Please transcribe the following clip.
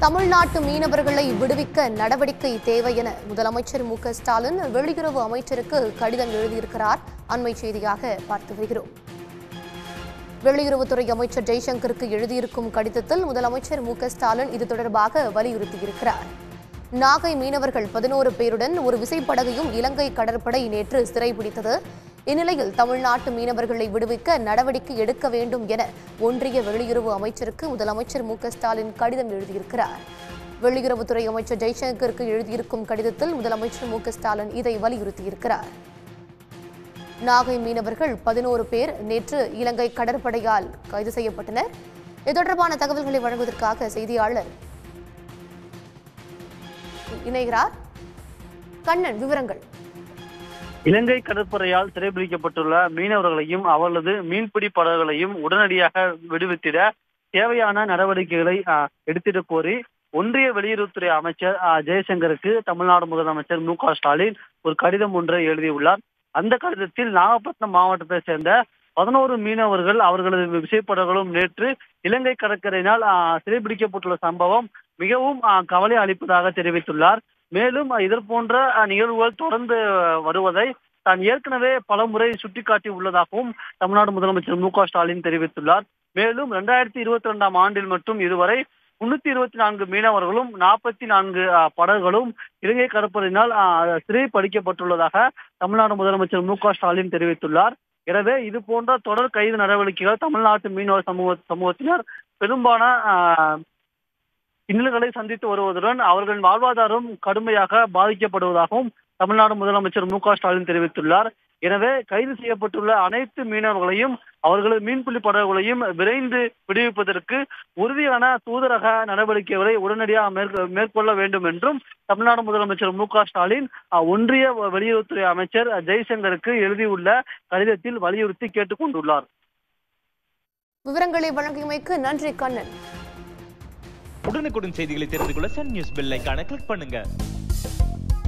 தமிழ்நாட்டு மீனவர்களை விடுவிக்க நடவடிக்கை தேவை என முதலமைச்சர் மு.க.ஸ்டாலின் வெளியுறவு அமைச்சருக்கு கடிதம் எழுதியிருக்கிறார். அண்மை செய்தியாக பார்த்து வருகிறோம். வெளியுறவுத்துறை அமைச்சர் ஜெய்சங்கருக்கு எழுதியிருக்கும் கடிதத்தில் முதலமைச்சர் மு.க.ஸ்டாலின் இது தொடர்பாக வலியுறுத்தியிருக்கிறார். நாகை மீனவர்கள் 11 பேருடன் ஒரு விசைப்படகையும் இலங்கை கடற்படை நேற்று சிறைபிடித்தது. இந்நிலையில் தமிழ்நாட்டு மீனவர்களை விடுவிக்க நடவடிக்கை எடுக்க வேண்டும் என ஒன்றிய வெளியுறவு அமைச்சருக்கு முதலமைச்சர் மு.க.ஸ்டாலின் கடிதம் எழுதியிருக்கிறார். வெளியுறவுத்துறை அமைச்சர் ஜெய்சங்கருக்கு எழுதியிருக்கும் கடிதத்தில் முதலமைச்சர் மு.க.ஸ்டாலின் இதை வலியுறுத்தியிருக்கிறார். நாகை மீனவர்கள் 11 பேர் நேற்று இலங்கை கடற்படையால் கைது செய்யப்பட்டனர். இது தொடர்பான தகவல்களை வழங்குவதற்காக செய்தியாளர் இணைகிறார். கண்ணன், விவரங்கள். இலங்கை கடற்படையால் சிறைபிடிக்கப்பட்டுள்ள மீனவர்களையும் அவர்களது மீன்பிடி படகுகளையும் உடனடியாக விடுவித்திட தேவையான நடவடிக்கைகளை எடுத்திடக் கோரி ஒன்றிய வெளியுறவுத்துறை அமைச்சர் ஜெய்சங்கருக்கு தமிழ்நாடு முதலமைச்சர் மு.க.ஸ்டாலின் ஒரு கடிதம் ஒன்றை எழுதியுள்ளார். அந்த கடிதத்தில் நாகப்பட்டினம் மாவட்டத்தை சேர்ந்த 11 மீனவர்கள் அவர்களது விசைப்படகுகளும் நேற்று இலங்கை கடற்கரையினால் சிறைபிடிக்கப்பட்டுள்ள சம்பவம் மிகவும் கவலை அளிப்பதாக தெரிவித்துள்ளார். மேலும் இதற்போன்ற நிகழ்வுகள் தொடர்ந்து வருவதை தான் ஏற்கனவே பல முறை சுட்டிக்காட்டி உள்ளதாகவும் தமிழ்நாடு முதலமைச்சர் மு.க.ஸ்டாலின் தெரிவித்துள்ளார். மேலும் 2022ஆம் ஆண்டில் மட்டும் இதுவரை 324 மீனவர்களும் 44 படகுகளும் இலங்கை கடற்படையினால் சிறைப்பிடிக்கப்பட்டுள்ளதாக தமிழ்நாடு முதலமைச்சர் மு.க.ஸ்டாலின் தெரிவித்துள்ளார். எனவே இது போன்ற தொடர் கைது நடவடிக்கைகள் தமிழ்நாட்டு மீனவர் சமூகத்தினர் பெரும்பாலான இன்னல்களை சந்தித்து வருவதுடன் அவர்களின் வாழ்வாதாரம் கடுமையாக பாதிக்கப்படுவதாகவும் தமிழ்நாடு முதலமைச்சர் மு.க.ஸ்டாலின் தெரிவித்துள்ளார். எனவே கைது செய்யப்பட்டுள்ள அனைத்து மீனவர்களையும் அவர்களது மீன்பிடி படகுகளையும் விரைந்து விடுவிப்பதற்கு உறுதியான தூதரக நடவடிக்கைகளை உடனடியாக மேற்கொள்ள வேண்டும் என்றும் தமிழ்நாடு முதலமைச்சர் மு.க.ஸ்டாலின் ஒன்றிய வெளியுறவுத்துறை அமைச்சர் ஜெய்சங்கருக்கு எழுதியுள்ள கடிதத்தில் வலியுறுத்தி கேட்டுக் கொண்டுள்ளார். விவரங்களை வழங்கியமைக்கு நன்றி கண்ணன். உடனுக்குடன் செய்திகளை தெரிந்து கொள்ள சன் நியூஸ் பெல் ஐகானை கிளிக் பண்ணுங்க.